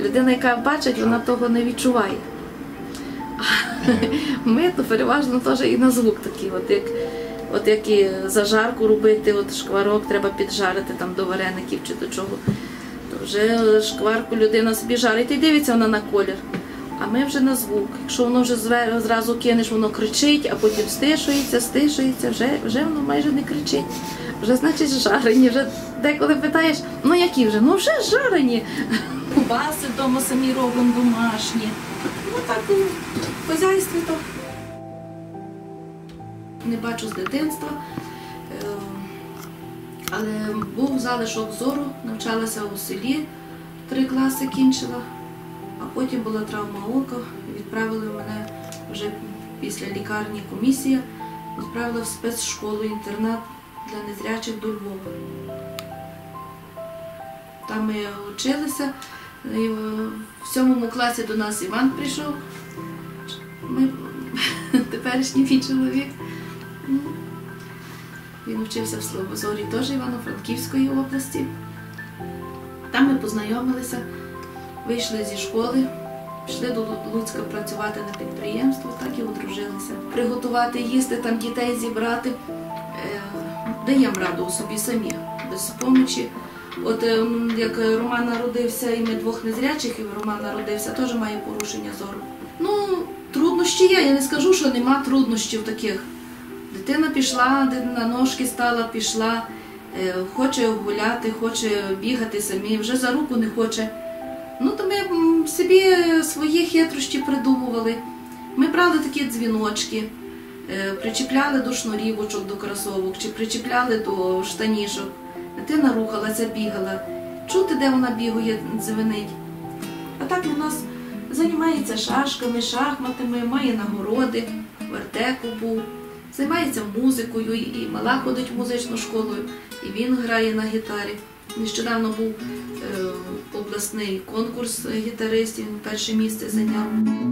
Людина, яка бачить, вона того не відчуває. Ми то переважно теж і на звук такий, от як і зажарку робити, от шкварок треба піджарити там до вареників чи до чого. То вже шкварку людина собі жарить і дивиться вона на колір. А ми вже на звук. Якщо воно вже зразу кинеш, воно кричить, а потім стишується, вже воно майже не кричить. Вже, значить, жарені. Вже деколи питаєш, ну які вже? Ну вже жарені. Кубаси вдома самі робимо домашні. Ну так, в хазяйстві то. Не бачу з дитинства, але був залишок зору, навчалася у селі, 3 класи кінчила. А потім була травма ока, відправили мене вже після лікарні комісія, відправила в спецшколу-інтернат для незрячих до Львова. Там ми вчилися, і в 7 класі до нас Іван прийшов, теперішній мій чоловік. Він вчився в Слобозорі, теж Івано-Франківської області. Там ми познайомилися. Вийшли зі школи, пішли до Луцька працювати на підприємство, так і одружилися. Приготувати, їсти, там дітей зібрати, даємо раду собі самі, без допомоги. От як Роман народився, і ми 2 незрячих, і Роман народився, теж має порушення зору. Ну, труднощі є, я не скажу, що нема труднощів таких. Дитина пішла, на ножки стала, пішла, хоче гуляти, хоче бігати самі, вже за руку не хоче. Ну, то ми собі свої хитрощі придумували. Ми брали такі дзвіночки, причіпляли до шнурівочок, до кросовок, чи причіпляли до штанішок. Дитина рухалася, бігала. Чути, де вона бігає, дзвенить. А так у нас займається шашками, шахматами, має нагороди, в артеку був. Займається музикою, і мала ходить в музичну школу, і він грає на гітарі. Нещодавно був обласний конкурс гітаристів, він 1-е місце зайняв.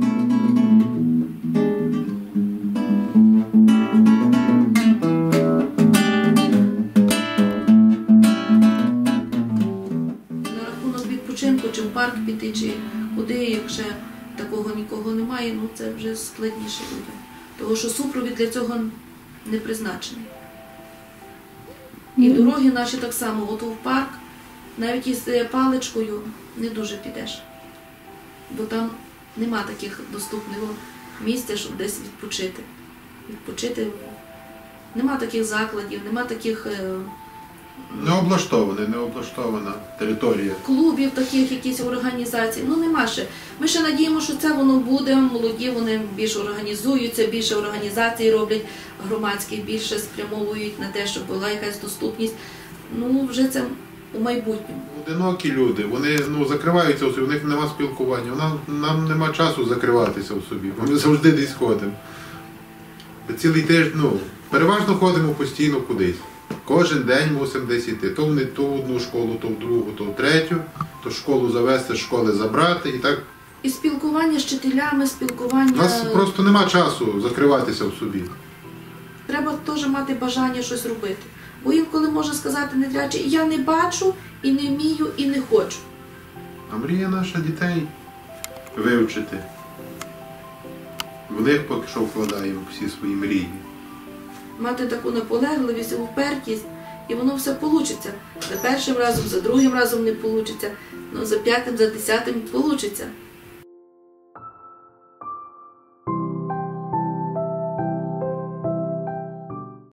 На рахунок відпочинку, чи в парк піти, чи куди, якщо такого нікого немає, ну це вже складніше людям. Тому що супровід для цього не призначений. І дороги наші так само, от в парк, навіть із паличкою не дуже підеш. Бо там нема таких доступного місця, щоб десь відпочити. Нема таких закладів, нема таких... Необлаштована територія. Клубів таких, якісь організацій, ну нема ще. Ми ще надіємося, що це воно буде, молоді вони більше організуються, більше організацій роблять громадських, більше спрямовують на те, щоб була якась доступність. Ну, вже це у майбутньому. Одинокі люди, вони закриваються у собі, у них нема спілкування, нам нема часу закриватися у собі, ми завжди десь ходимо. Цілий тиждень, переважно ходимо постійно кудись. Кожен день мусимо десь йти. То в одну школу, то в другу, то в третю, то школу завести, з школи забрати і так. І спілкування з вчителями, спілкування... У нас просто нема часу закриватися в собі. Треба теж мати бажання щось робити. Бо інколи може сказати незрячий, я не бачу, і не вмію, і не хочу. А мрія наша дітей вивчити. В них поки що вкладаємо всі свої мрії. Мати таку наполегливість, упертість, і воно все вийде. За першим разом, за другим разом не вийде, за 5-м, за 10-м вийде.